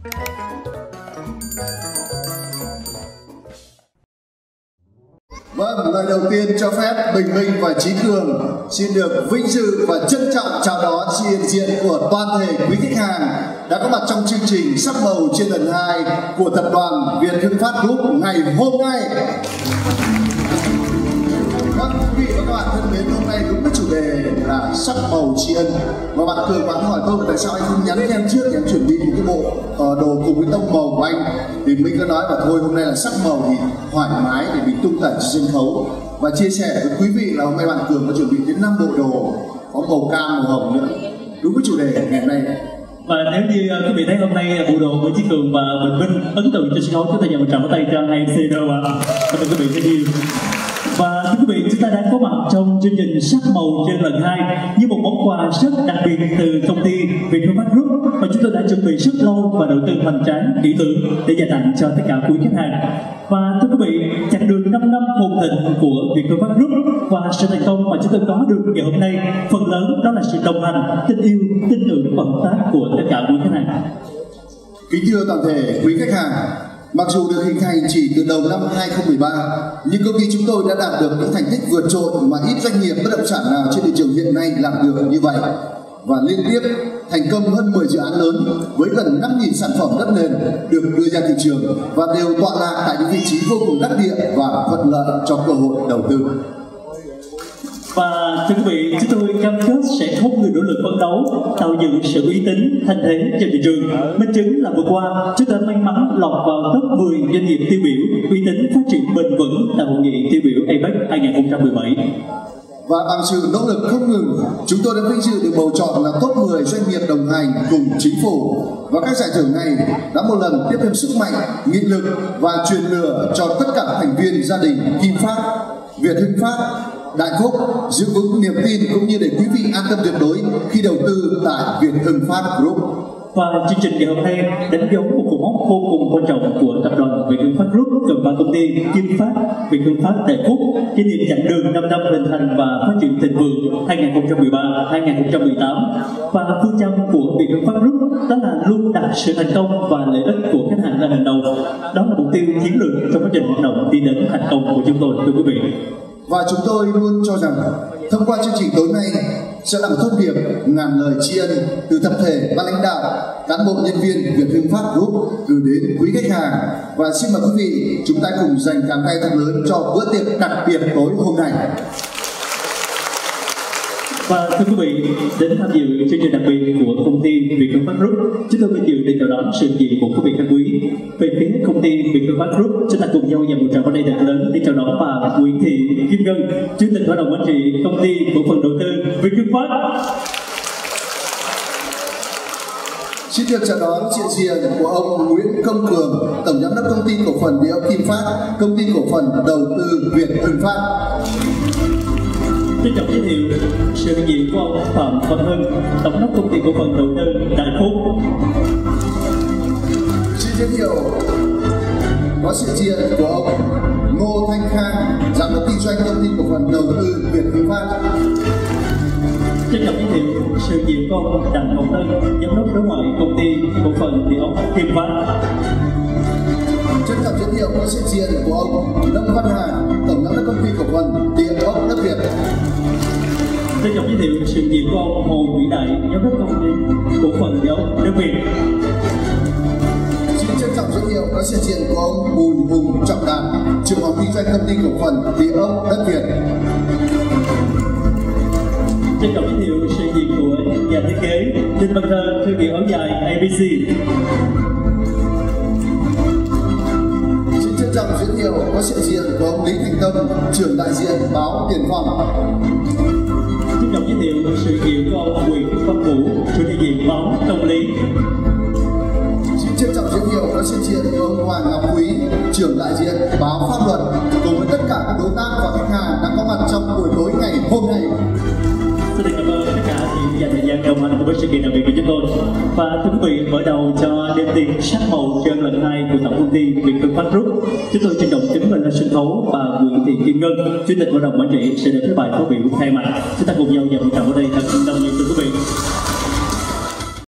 Vâng, lời đầu tiên cho phép Bình Minh và Chí Cường xin được vinh dự và trân trọng chào đón sự hiện diện của toàn thể quý khách hàng đã có mặt trong chương trình Sắc Màu trên lần 2 của tập đoàn Việt Hưng Phát Group ngày hôm nay. Vâng, quý vị và các bạn thân mến, hôm nay đúng với chủ đề là sắc màu tri ân. Và bạn Cường bạn hỏi tôi tại sao anh không nhắn cho em trước thì em chuẩn bị một cái bộ đồ cùng với tông màu của anh. Thì mình cứ nói và thôi hôm nay là sắc màu thì thoải mái để mình tung tẩy trên sân khấu và chia sẻ với quý vị là hôm nay bạn Cường có chuẩn bị đến 5 bộ đồ có màu cam màu hồng nữa đúng với chủ đề ngày hôm nay. Và nếu như quý vị thấy hôm nay bộ đồ của Chí Cường và Bình Minh ấn tượng trên sân khấu, chúng ta dành một tràng pháo tay cho hai MC đâu ạ. Cảm ơn quý vị rất nhiều. Và thưa quý vị, chúng ta đã có mặt trong chương trình Sắc Màu trên lần 2 như một món quà rất đặc biệt từ công ty Việt Hưng Phát Group và chúng tôi đã chuẩn bị rất lâu và đầu tư hoành tráng kỹ lưỡng để dành tặng cho tất cả quý khách hàng. Và thưa quý vị, chặng đường 5 năm hùng thịnh của Việt Hưng Phát Group và sự thành công mà chúng tôi có được ngày hôm nay phần lớn đó là sự đồng hành, tình yêu, tin tưởng và hợp tác của tất cả quý khách hàng. Kính thưa toàn thể quý khách hàng, mặc dù được hình thành chỉ từ đầu năm 2013, nhưng công ty chúng tôi đã đạt được những thành tích vượt trội mà ít doanh nghiệp bất động sản nào trên thị trường hiện nay làm được như vậy. Và liên tiếp thành công hơn 10 dự án lớn với gần 5.000 sản phẩm đất nền được đưa ra thị trường và đều tọa lạc tại những vị trí vô cùng đắc địa và thuận lợi cho cơ hội đầu tư. Và thưa quý vị, chúng tôi cam kết sẽ không ngừng nỗ lực phấn đấu, tạo dựng sự uy tín, thanh thế trên thị trường. Minh chứng là vừa qua, chúng ta may mắn lọt vào top 10 doanh nghiệp tiêu biểu uy tín phát triển bền vững tại hội nghị tiêu biểu APEC 2017. Và bằng sự nỗ lực không ngừng, chúng tôi đã vinh dự được bầu chọn là top 10 doanh nghiệp đồng hành cùng chính phủ. Và các giải thưởng này đã một lần tiếp thêm sức mạnh, nghị lực và truyền lửa cho tất cả thành viên gia đình Kim Phát, Việt Hưng Phát, Đại Phúc giữ vững niềm tin cũng như để quý vị an tâm tuyệt đối khi đầu tư tại Việt Hưng Phát Group. Và chương trình ngày hôm nay đánh dấu một cột mốc vô cùng quan trọng của tập đoàn Việt Hưng Phát Group gồm 3 công ty Kim Phát, Việt Hưng Phát, Đại Phúc kỷ niệm chặng đường 5 năm hình thành và phát triển thịnh vượng 2013-2018. Và phương châm của Việt Hưng Phát Group đó là luôn đặt sự thành công và lợi ích của khách hàng lên hàng đầu. Đó là mục tiêu chiến lược trong quá trình hoạt động đi đến thành công của chúng tôi, thưa quý vị. Và chúng tôi luôn cho rằng thông qua chương trình tối nay sẽ là một thông điệp ngàn lời tri ân từ tập thể ban lãnh đạo, cán bộ nhân viên Việt Hưng Phát Group gửi đến quý khách hàng. Và xin mời quý vị chúng ta cùng dành tràng tay thật lớn cho bữa tiệc đặc biệt tối hôm nay. Và thưa quý vị, đến tham dự chương trình đặc biệt của công ty Việt Hưng Phát Group, chúng tôi vinh dự để chào đón sự hiện diện của quý vị khách quý. Về phía công ty Việt Hưng Phát Group, chúng ta cùng nhau dành một tràng pháo tay thật lớn để chào đón bà Nguyễn Thị Kim Ngân, Chủ tịch Hội đồng Quản trị công ty cổ phần đầu tư Việt Hưng Phát. Xin được chào đón sự hiện diện của ông Nguyễn Công Cường, Tổng giám đốc công ty cổ phần địa ốc Kim Phát, công ty cổ phần đầu tư Việt Hưng Phát. Trân trọng giới thiệu sự hiện diện của ông Phạm Văn Hưng, Tổng đốc công ty cổ phần đầu tư Đại Phúc. Xin giới thiệu có sự hiện diện của ông Ngô Thanh Khang, giám đốc kinh doanh công ty cổ phần đầu tư Việt Hưng Phát. Trân trọng giới thiệu sự hiện diện của ông Đặng Ngọc Tân, giám đốc đối ngoại công ty cổ phần địa ốc Kim Phát. Trân trọng giới thiệu có sự hiện diện của ông Lâm Văn Hà, tổng giám đốc công ty cổ phần địa ốc đất Việt. Trân trọng giới thiệu sự hiện diện của ông Hồ Vĩ Đại, giám đốc công ty cổ phần địa ốc đất Việt. Xin trân trọng giới thiệu có sự hiện diện của ông Bùi Hùng Trọng Đạt, trưởng phòng kinh doanh công ty cổ phần địa ốc đất Việt. Trân trọng giới thiệu sự hiện diện của nhà thiết kế Đinh Văn Thơ, thương hiệu áo dài ABC. Trân trọng giới thiệu có sự hiện diện của ông Lý Thành Tâm, trưởng đại diện báo Tiền Phong. Trân trọng giới thiệu sự hiện diện của ông Nguyễn Văn Vũ, chủ đại diện báo Công lý. Xin trân trọng giới thiệu có sự hiện diện của ông Hoàng Ngọc Quý, trưởng đại diện báo Pháp Luật, cùng với tất cả các đối tác và khách hàng đã có mặt trong buổi tối ngày hôm nay. Xin cảm ơn tất cả những dành thời gian đồng hành với sự kiện đặc biệt của chúng tôi. Và thưa quý vị, mở đầu cho đêm tiệc sắc màu trên lần 2 của tổng công ty Việt Hưng Phát Group, chúng tôi trân trọng kính mời lên sân khấu bà Nguyễn Thị Kim Ngân, Chủ tịch Hội đồng Quản trị sẽ được cái bài phát biểu khai mạc. Chúng ta cùng nhau dành một tràng vào đây thật đông nhiệt.